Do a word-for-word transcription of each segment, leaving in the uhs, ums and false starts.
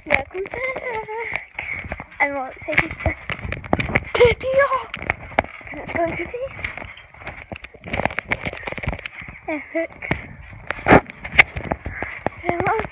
Welcome back. And what's taking this video? And it's going to be epic. So long.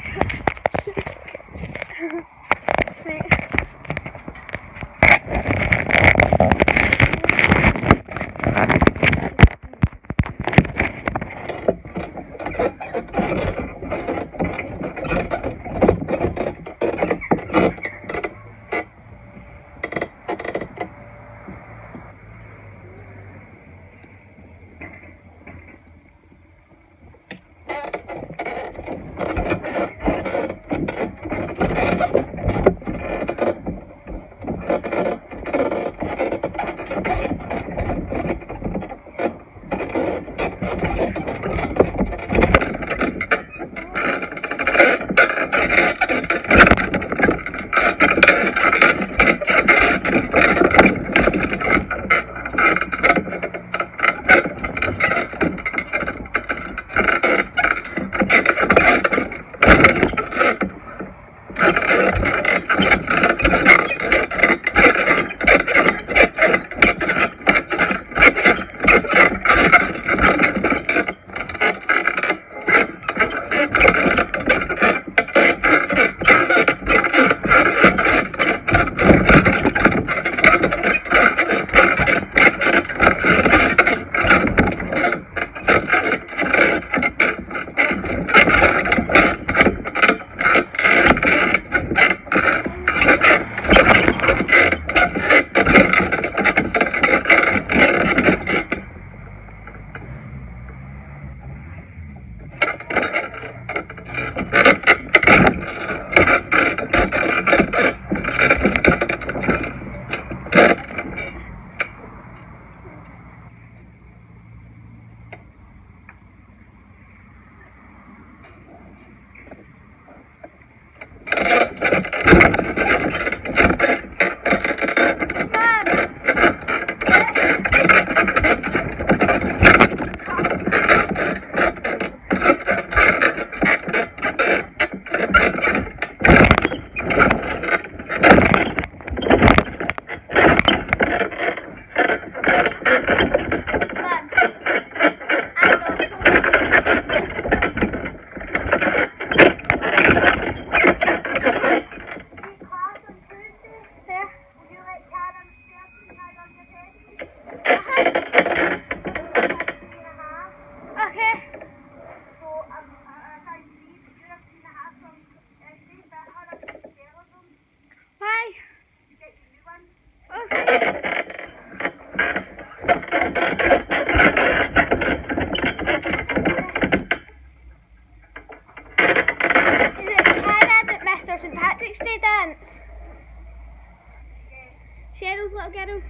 Cheryl's little girl.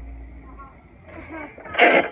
Uh-huh.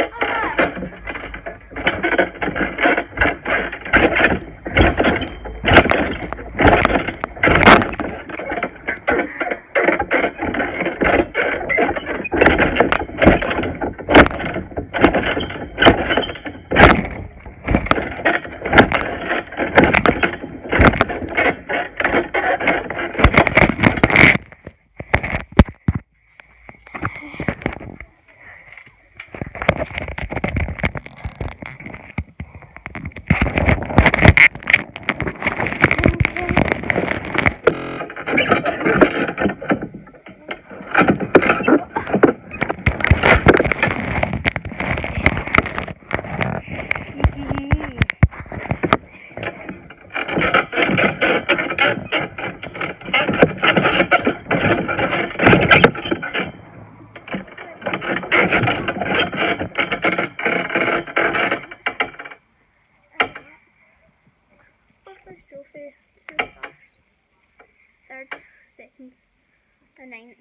Trophy, two first, third, second, and ninth.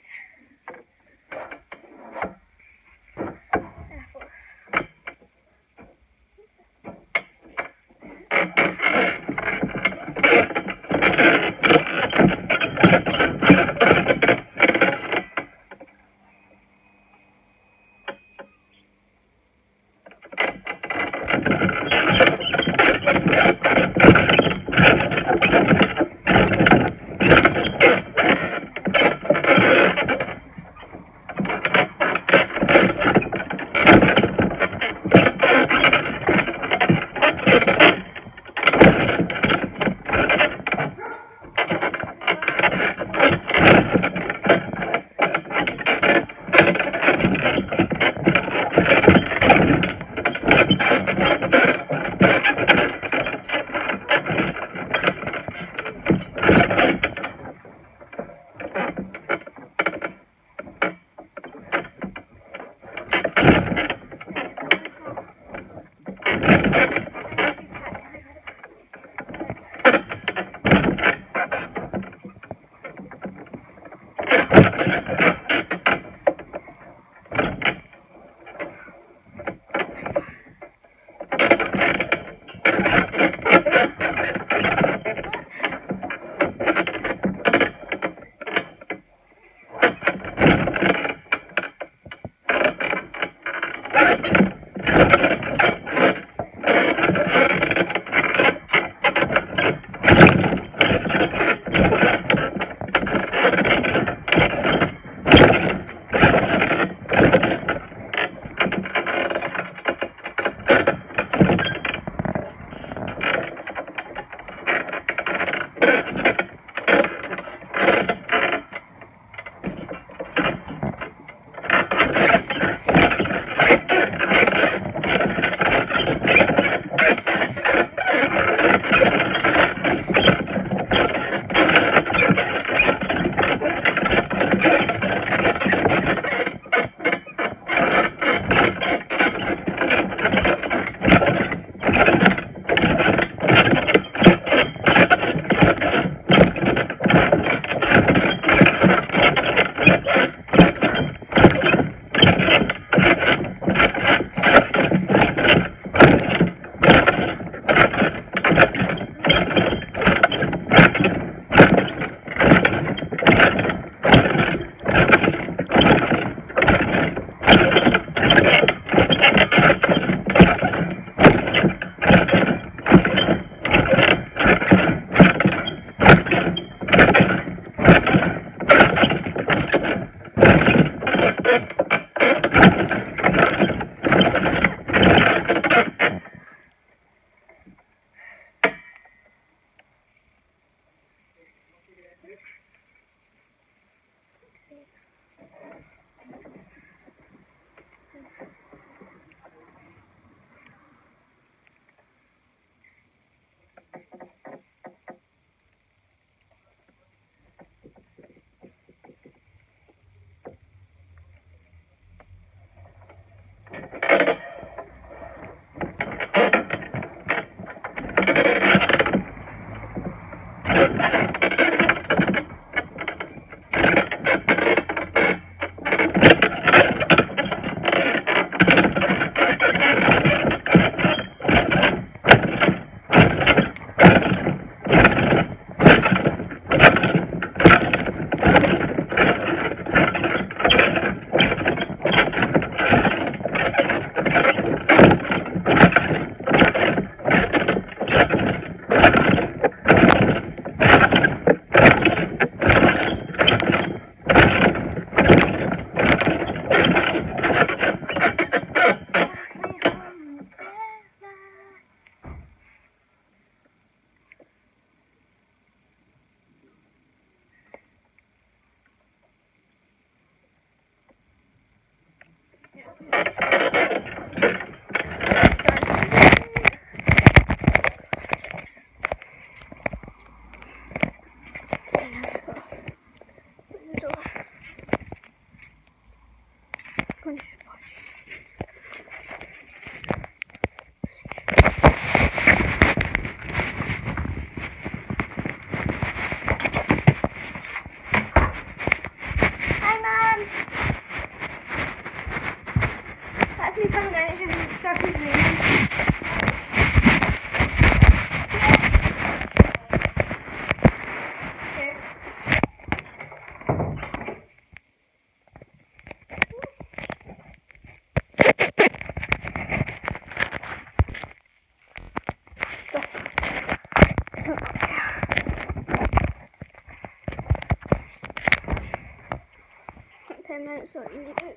ten minutes, so you need it.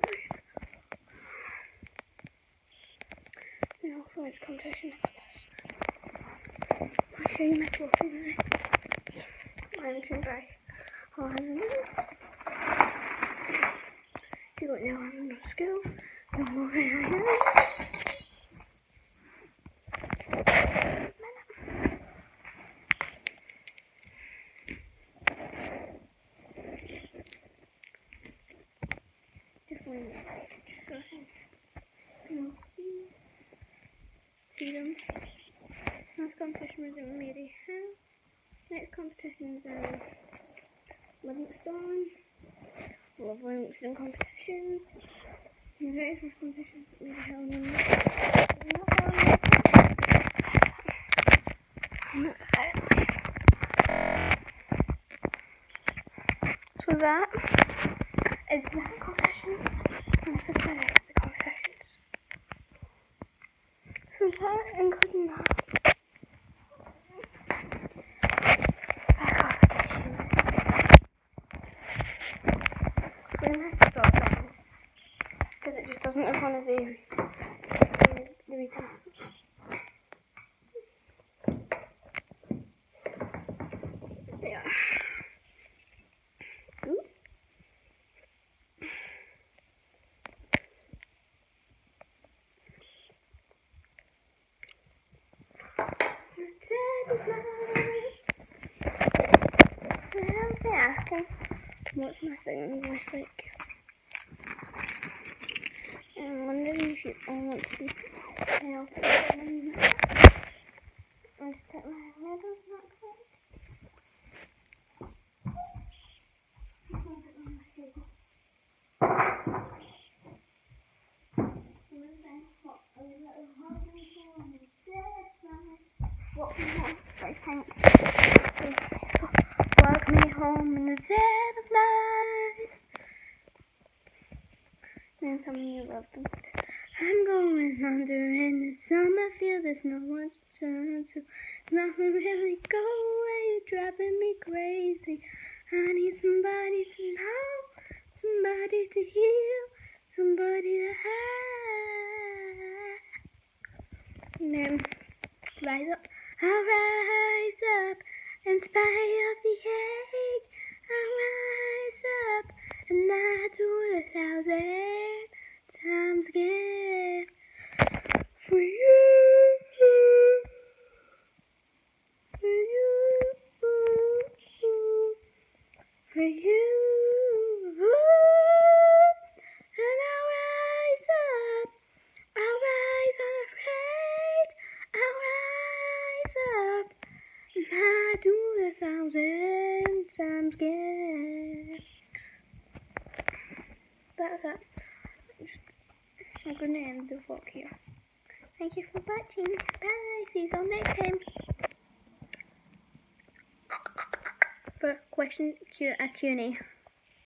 No, for its competition. I'll show you my trophy now. I'm going to buy all this. You got no hand, no skill, no more hands. Freedom. Next competition was in Mary House. Next competition is in Livingstone. Love Livingstone competitions. The very first competition is at Mary Hill and so that is that competition. And this is the rest of the competitions. So that including that. Back up. second. What's my second voice like? I'm wondering if you all want to see how let's put my middle back there. What we want, I think. Walk me home in the dead of night. And some of you love them. I'm going under in the summer, feel there's no one to turn to. Nothing really go away, you're driving me crazy. I need somebody to know, somebody to heal, somebody to have. And then rise up, I'll rise up, in spite of the ache. I'll rise up, and I do it a thousand times again. For you, for you, for you. And I'll rise up, I'll rise unafraid, I'll rise up, and I do it a thousand times again. That's it. I'm going to end the vlog here. Thank you for watching. Bye. See you all next time. For question Q, a Q and A.